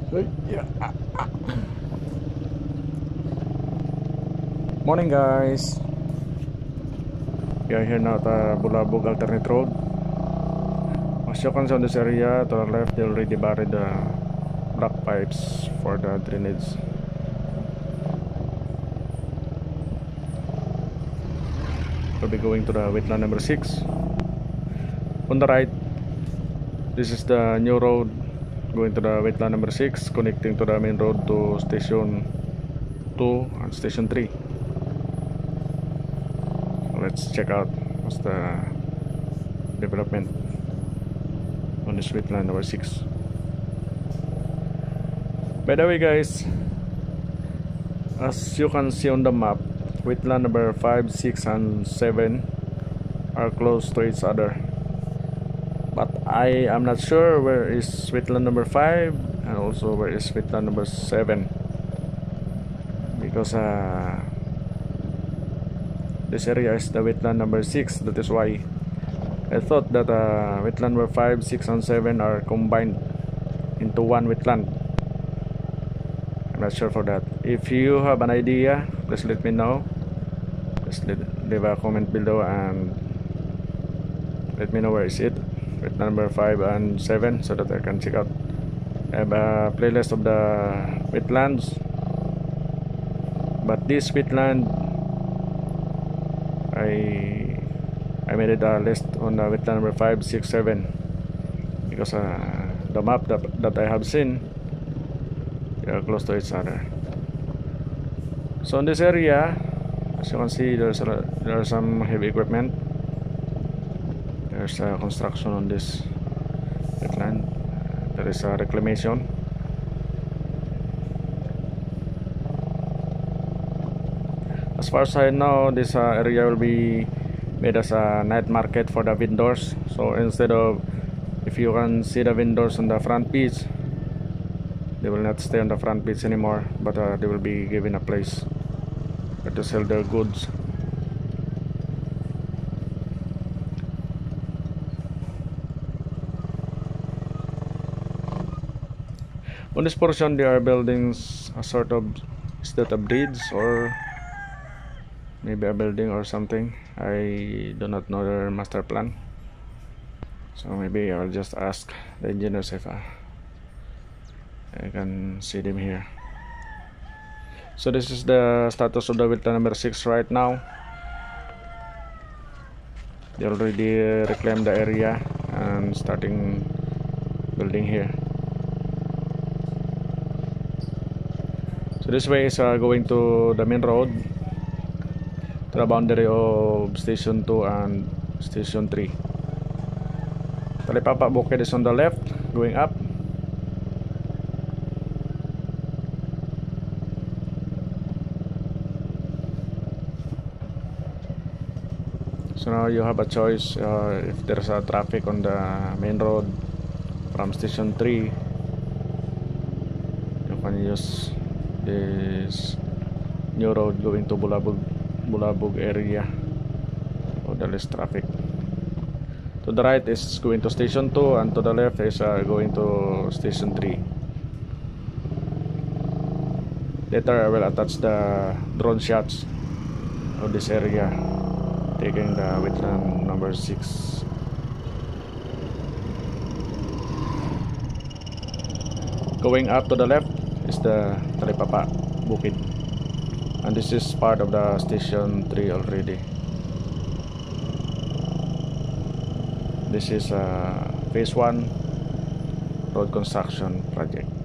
Yeah. Morning guys. We are here now at Bolabog alternate road. As you can see on this area to the left, they already buried the black pipes for the drainage. We'll be going to the wetland number 6. On the right, this is the new road going to the wetland number 6, connecting to the main road to station 2 and station 3. Let's check out what's the development on this wetland number 6. By the way guys, as you can see on the map, wetland number 5, 6 and 7 are close to each other, but I am not sure where is wetland number 5 and also where is wetland number 7, because this area is the wetland number 6. That is why I thought that wetland number 5, 6 and 7 are combined into one wetland. I'm not sure for that. If you have an idea, please let me know. Just leave a comment below and let me know where is it, wetland number 5 and 7, so that I can check out. I have a playlist of the wetlands, but this wetland I made it a list on the wetland number 5, 6, 7 because the map that I have seen, they are close to each other. So in this area, as you can see, there are some heavy equipment. There's construction on this wetland. There is a reclamation. As far as I know, this area will be made as a night market for the vendors. So instead of, if you can see the vendors on the front page, they will not stay on the front page anymore, but they will be given a place where to sell their goods. On this portion, there are buildings, a sort of, is that a bridge or maybe a building or something? I do not know their master plan, so maybe I'll just ask the engineers if I can see them here. So this is the status of the wetland number 6 right now. They already reclaimed the area and starting building here. So this way is going to the main road, to the boundary of station 2 and station 3. Talipapa Bukid is on the left going up. So now you have a choice. If there's a traffic on the main road from station 3, you can use this new road going to Bolabog area for the less traffic. To the right is going to station 2 and to the left is going to station 3. Later I will attach the drone shots of this area taking the wetland number 6. Going up to the left is the Talipapa Bukid, and this is part of the station 3 already. This is phase 1 road construction project.